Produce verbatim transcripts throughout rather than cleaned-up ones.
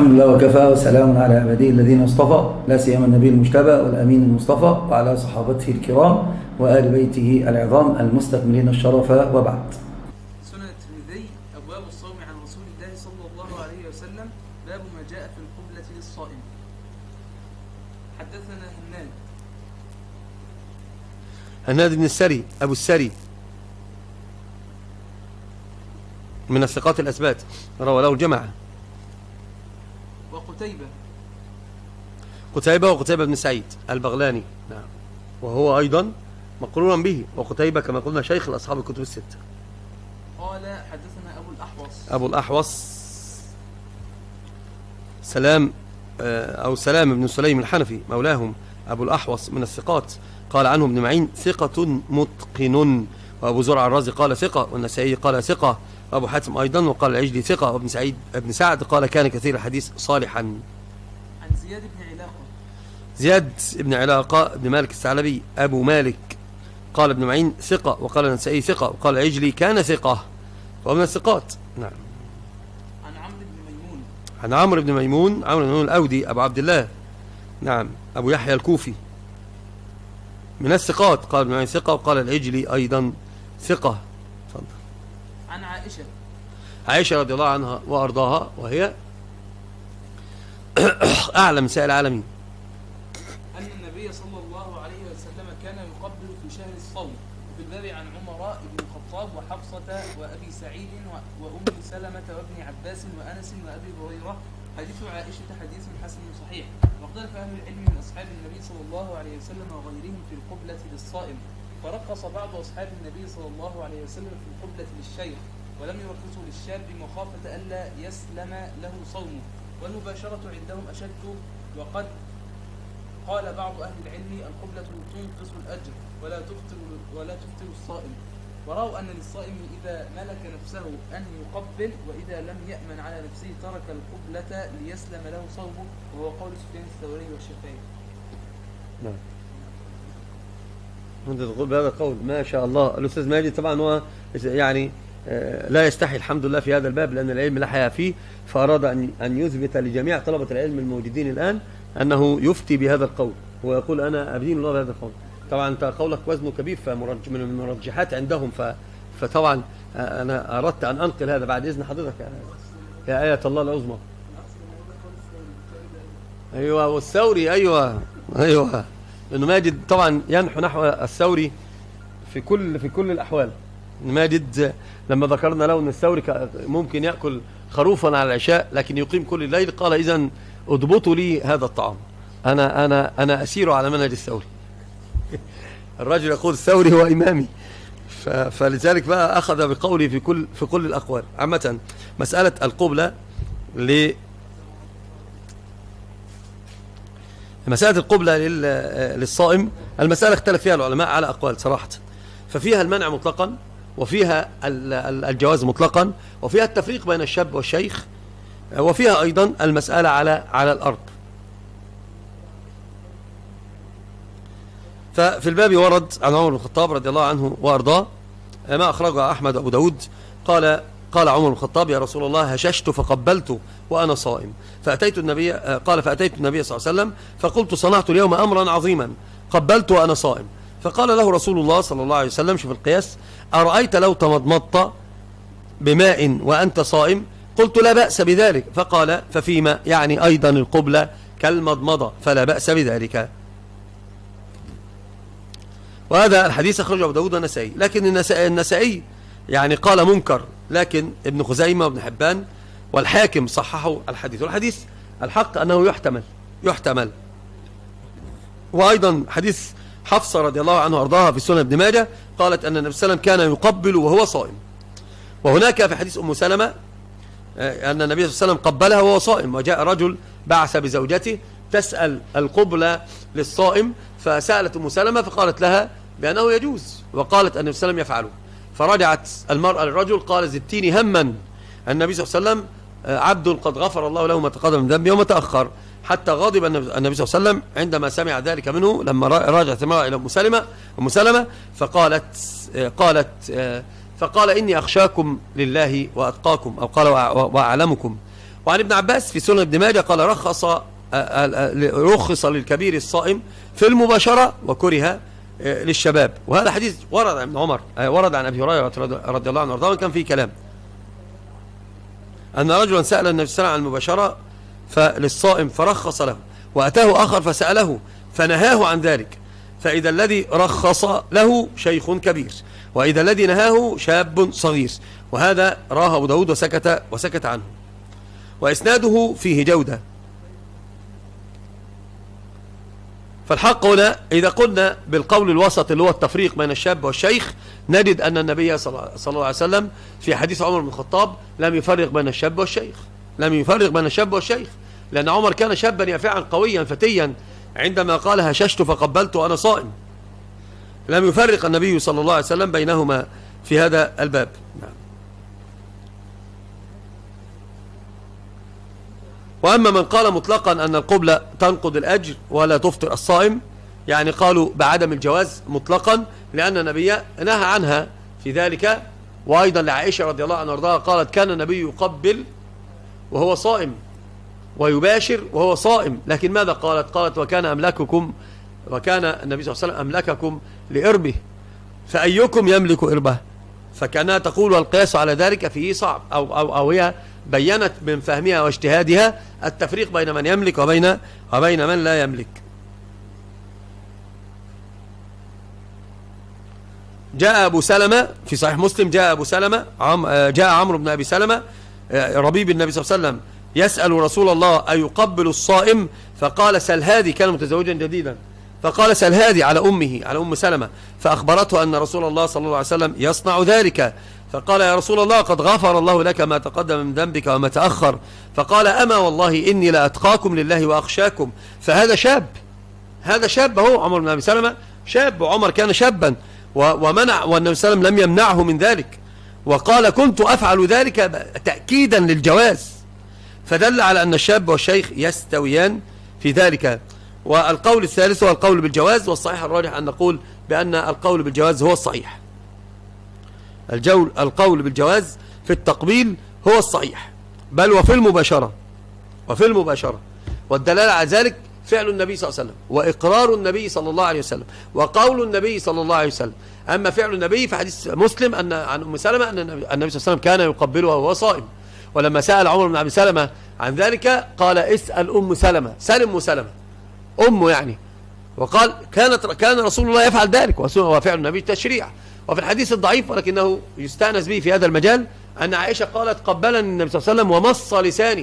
الحمد لله وكفى، وسلام على عباده الذين اصطفى، لا سيما النبي المجتبى والأمين المصطفى، وعلى صحابته الكرام وآل بيته العظام المستكملين الشرف، وبعد. سنن الترمذي أبواب الصوم عن رسول الله صلى الله عليه وسلم، باب ما جاء في القبلة للصائم. حدثنا هناد هناد بن السري أبو السري من الثقات الأثبات، روى له الجماعة. وقتيبة قتيبة وقتيبة بن سعيد البغلاني، نعم، وهو أيضا مقرونا به، وقتيبة كما قلنا شيخ الأصحاب الكتب الستة. قال حدثنا أبو الأحوص أبو الأحوص سلام أو سلام بن سليم الحنفي مولاهم، أبو الأحوص من الثقات، قال عنه ابن معين ثقة متقن، وأبو زرع الرازي قال ثقة، والنسائي قال ثقة، وأبو حاتم أيضا، وقال العجلي ثقة، وابن سعيد ابن سعد قال كان كثير الحديث صالحا. عن زياد بن علاقة زياد بن علاقة بن مالك الثعلبي أبو مالك، قال ابن معين ثقة، وقال النسائي ثقة، وقال العجلي كان ثقة، ومن الثقات. نعم. عن عمرو بن ميمون عن عمرو بن ميمون عمرو بن ميمون الأودي أبو عبد الله، نعم، أبو يحيى الكوفي من الثقات، قال ابن معين ثقة، وقال العجلي أيضا ثقة. تفضل. عن عائشة عائشة رضي الله عنها وأرضاها، وهي أعلم نساء العالمين، أن النبي صلى الله عليه وسلم كان يقبل في شهر الصوم. وفي الباب عن عمر بن الخطاب وحفصة وأبي سعيد وأم سلمة وابن عباس وأنس وأبي هريرة. حديث عائشة حديث حسن صحيح. واختلف أهل العلم من أصحاب النبي صلى الله عليه وسلم وغيرهم في القبلة للصائم، فرخص بعض أصحاب النبي صلى الله عليه وسلم في القبلة للشيخ، ولم يرخصوا للشاب مخافة ألا يسلم له صومه، والمباشرة عندهم أشد. وقد قال بعض أهل العلم القبلة تنقص الأجر ولا تفطر ولا تفطر الصائم، ورأوا أن للصائم إذا ملك نفسه أن يقبل، وإذا لم يأمن على نفسه ترك القبلة ليسلم له صومه، وهو قول سفيان الثوري والشافعي. نعم. أنت تقول بهذا القول ما شاء الله. الأستاذ ماجد طبعا هو يعني لا يستحي الحمد لله في هذا الباب، لأن العلم لا حياة فيه، فأراد أن أن يثبت لجميع طلبة العلم الموجودين الآن أنه يفتي بهذا القول، ويقول أنا أبين الله بهذا القول. طبعا أنت قولك وزنه كبير فمرج من المرجحات عندهم، ف فطبعا أنا أردت أن أنقل هذا بعد إذن حضرتك يا آية الله العظمى. أيوة، والثوري، أيوة أيوة لأنه ماجد طبعا ينحو نحو الثوري في كل في كل الأحوال. ماجد لما ذكرنا له أن الثوري ممكن يأكل خروفا على العشاء لكن يقيم كل الليل، قال إذن اضبطوا لي هذا الطعام، أنا أنا أنا أسير على منهج الثوري. الرجل يقول الثوري هو إمامي، فلذلك بقى أخذ بقولي في كل في كل الأقوال. عامة مسألة القبلة ل مسألة القبلة للصائم، المسألة اختلف فيها العلماء على أقوال صراحة، ففيها المنع مطلقا، وفيها الجواز مطلقا، وفيها التفريق بين الشاب والشيخ، وفيها أيضا المسألة على على الأرض. ففي الباب ورد عن عمر بن الخطاب رضي الله عنه وأرضاه ما أخرجه أحمد وأبو داود، قال قال عمر بن الخطاب يا رسول الله هششت فقبلت وأنا صائم، فأتيت النبي قال فأتيت النبي صلى الله عليه وسلم فقلت صنعت اليوم أمرا عظيما قبلت وأنا صائم، فقال له رسول الله صلى الله عليه وسلم شوف القياس أرأيت لو تمضمضت بماء وأنت صائم؟ قلت لا بأس بذلك، فقال ففيما يعني أيضا القبلة كالمضمضة فلا بأس بذلك. وهذا الحديث أخرجه أبو داود والنسائي، لكن النسائي يعني قال منكر، لكن ابن خزيمة وابن حبان والحاكم صححوا الحديث، والحديث الحق أنه يحتمل يحتمل وأيضا حديث حفصة رضي الله عنه وأرضاها في سنن ابن ماجه قالت أن النبي صلى الله عليه وسلم كان يقبل وهو صائم. وهناك في حديث أم سلمة أن النبي صلى الله عليه وسلم قبلها وهو صائم، وجاء رجل بعث بزوجته تسأل القبلة للصائم، فسألت أم سلمة فقالت لها بأنه يجوز، وقالت أن النبي صلى الله عليه وسلم يفعله، فرجعت المرأة للرجل قال زدتيني هما، النبي صلى الله عليه وسلم عبد قد غفر الله له ما تقدم من ذنبه وما تأخر، حتى غضب النبي صلى الله عليه وسلم عندما سمع ذلك منه لما راجعت المرأة إلى أم سلمة أم سلمة فقالت قالت فقال إني أخشاكم لله وأتقاكم، أو قال وأعلمكم، وعن ابن عباس في سنن ابن ماجه قال رخص رخص للكبير الصائم في المباشرة وكره للشباب. وهذا حديث ورد عن ابن عمر، ورد عن أبي هريرة رضي الله عنه وارضاه، كان فيه كلام أن رجلا سأل النبي صلى الله عليه وسلم عن المباشرة فللصائم فرخص له، وأتاه آخر فسأله فنهاه عن ذلك، فإذا الذي رخص له شيخ كبير وإذا الذي نهاه شاب صغير. وهذا راه أبو داود وسكت, وسكت عنه، وإسناده فيه جودة. فالحق هنا إذا قلنا بالقول الوسط اللي هو التفريق بين الشاب والشيخ، نجد أن النبي صلى الله عليه وسلم في حديث عمر بن الخطاب لم يفرق بين الشاب والشيخ، لم يفرق بين الشاب والشيخ، لأن عمر كان شابا يافعا قويا فتيا عندما قال هششت فقبلت وأنا صائم. لم يفرق النبي صلى الله عليه وسلم بينهما في هذا الباب. نعم. وأما من قال مطلقا أن القبلة تنقض الأجر ولا تفطر الصائم، يعني قالوا بعدم الجواز مطلقا لأن النبي نهى عنها في ذلك. وأيضا لعائشة رضي الله عنها وارضاها قالت كان النبي يقبل وهو صائم ويباشر وهو صائم، لكن ماذا قالت؟ قالت وكان أملككم وكان النبي صلى الله عليه وسلم أملككم لإربه، فأيكم يملك إربه؟ فكانها تقول والقياس على ذلك فيه صعب، أو, أو, أو هي بيّنت من فهمها واجتهادها التفريق بين من يملك وبين, وبين من لا يملك. جاء أبو سلمة في صحيح مسلم، جاء أبو سلمة عم جاء عمرو بن أبي سلمة ربيب النبي صلى الله عليه وسلم يسأل رسول الله أيقبل الصائم؟ فقال سل هذه، كان متزوجا جديدا، فقال سل هذه على أمه على أم سلمة، فأخبرته أن رسول الله صلى الله عليه وسلم يصنع ذلك، فقال يا رسول الله قد غفر الله لك ما تقدم من ذنبك وما تأخر، فقال أما والله إني لأتقاكم لله وأخشاكم. فهذا شاب، هذا شاب هو عمر بن أبي سلمة شاب، وعمر كان شابا ومنع، والنبي صلى الله عليه وسلم لم يمنعه من ذلك، وقال كنت أفعل ذلك تأكيدا للجواز، فدل على أن الشاب والشيخ يستويان في ذلك. والقول الثالث هو القول بالجواز، والصحيح الراجح أن نقول بأن القول بالجواز هو الصحيح. الجول القول بالجواز في التقبيل هو الصحيح، بل وفي المباشرة وفي المباشرة والدلالة على ذلك فعل النبي صلى الله عليه وسلم وإقرار النبي صلى الله عليه وسلم وقول النبي صلى الله عليه وسلم. أما فعل النبي في حديث مسلم أن عن أم سلمة أن النبي صلى الله عليه وسلم كان يقبلها وهو صائم، ولما سأل عمر بن أبي سلمة عن ذلك قال اسأل أم سلمة، سأل أم سلمة أمه يعني، وقال كانت كان رسول الله يفعل ذلك وفعل النبي تشريع. وفي الحديث الضعيف ولكنه يستأنس به في هذا المجال أن عائشة قالت قبلني النبي صلى الله عليه وسلم ومص لساني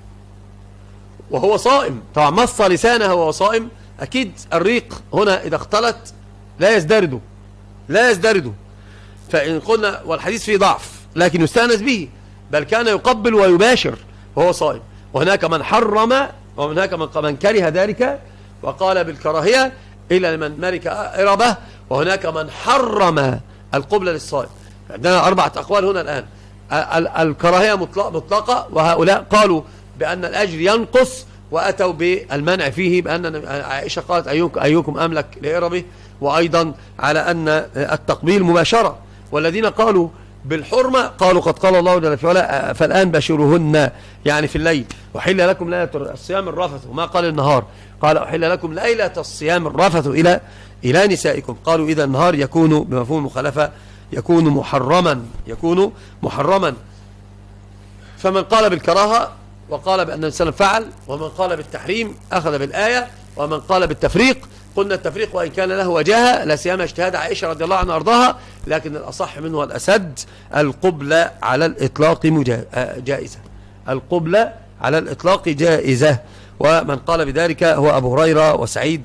وهو صائم. طبعا مص لسانه وهو صائم، أكيد الريق هنا إذا اختلط لا يزدرد لا يزدرد فإن قلنا والحديث فيه ضعف لكن يستأنس به، بل كان يقبل ويباشر وهو صائم. وهناك من حرم وهناك من كره ذلك وقال بالكراهية إلى من ملك إربه، وهناك من حرم القبلة للصائم. عندنا أربعة أقوال هنا الآن. الكراهية مطلقة، وهؤلاء قالوا بأن الأجر ينقص وأتوا بالمنع فيه، بأن عائشة قالت أيكم, أيكم أملك لإربه، وأيضا على أن التقبيل مباشرة. والذين قالوا بالحرمة قالوا قد قال الله جل في علاه فالآن باشروهن، يعني في الليل، وحل لكم ليلة الصيام الرفث، وما قال النهار، قال أحل لكم ليلة الصيام الرفث إلى إلى نسائكم. قالوا إذا النهار يكون بمفهوم المخالفة يكون محرما يكون محرما فمن قال بالكراهة وقال بأن الإنسان فعل، ومن قال بالتحريم أخذ بالآية، ومن قال بالتفريق قلنا التفريق وإن كان له وجاهة لا سيما اجتهاد عائشة رضي الله عنها وارضاها، لكن الأصح منه والأسد القبلة على الإطلاق جائزة، القبلة على الإطلاق جائزة. ومن قال بذلك هو أبو هريرة وسعيد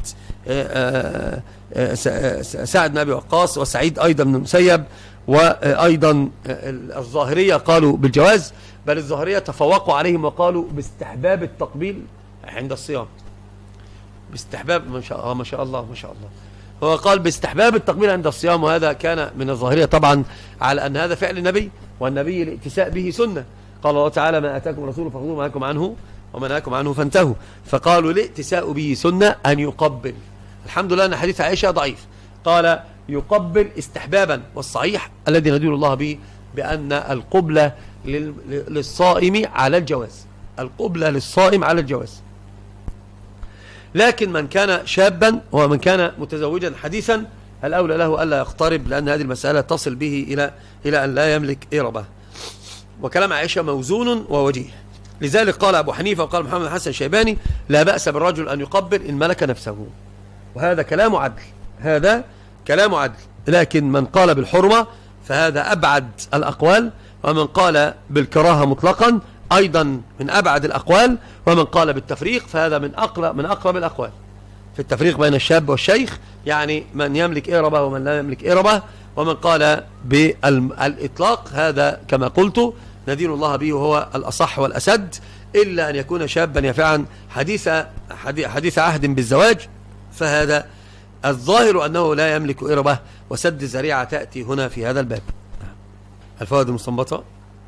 سعد بن أبي وقاص وسعيد أيضا بن المسيب، وأيضا الظاهرية قالوا بالجواز، بل الظاهرية تفوقوا عليهم وقالوا باستحباب التقبيل عند الصيام، باستحباب ما شاء الله ما شاء الله ما شاء الله هو قال باستحباب التقبيل عند الصيام، وهذا كان من الظاهرية طبعا على أن هذا فعل النبي، والنبي الائتساء به سنة. قال الله تعالى ما آتاكم الرسول فخذوه ما نهاكم عنه وما نهاكم عنه فانتهوا، فقالوا الائتساء به سنة أن يقبل. الحمد لله أن حديث عائشة ضعيف، قال يقبل استحبابا، والصحيح الذي ندين الله به بأن القبلة للصائم على الجواز، القبلة للصائم على الجواز. لكن من كان شابا ومن كان متزوجا حديثا الأولى له ألا يقترب، لأن هذه المسألة تصل به إلى إلى أن لا يملك إربة. وكلام عائشة موزون ووجيه. لذلك قال أبو حنيفة وقال محمد حسن الشيباني لا بأس بالرجل أن يقبل إن ملك نفسه، وهذا كلام عدل، هذا كلام عدل. لكن من قال بالحرمة فهذا أبعد الأقوال، ومن قال بالكراهة مطلقا أيضا من أبعد الأقوال، ومن قال بالتفريق فهذا من أقرب من أقرب الأقوال في التفريق بين الشاب والشيخ، يعني من يملك إربة ومن لا يملك إربة. ومن قال بالإطلاق هذا كما قلت ندين الله به وهو الأصح والأسد، إلا أن يكون شابا يفعا حديث حديث عهد بالزواج، فهذا الظاهر أنه لا يملك إربة، وسد الذريعة تأتي هنا في هذا الباب. الفوائد المستنبطة: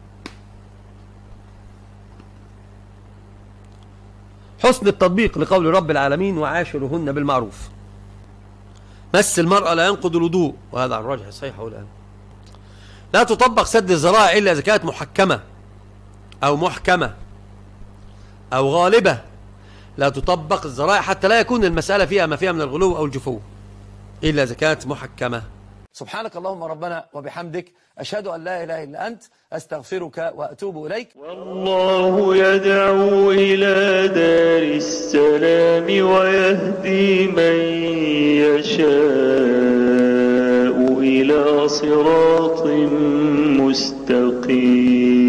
حسن التطبيق لقول رب العالمين وعاشرهن بالمعروف. مس المرأة لا ينقض الوضوء، وهذا على الراجح الصحيح الآن. لا تطبق سد الذرائع إلا إذا كانت محكمة أو محكمة أو غالبة. لا تطبق الذرائع حتى لا يكون المسألة فيها ما فيها من الغلو أو الجفو إلا إذا كانت محكمة. سبحانك اللهم ربنا وبحمدك، أشهد أن لا إله إلا أنت، أستغفرك وأتوب إليك. والله يدعو إلى دار السلام ويهدي من يشاء إلى صراط مستقيم.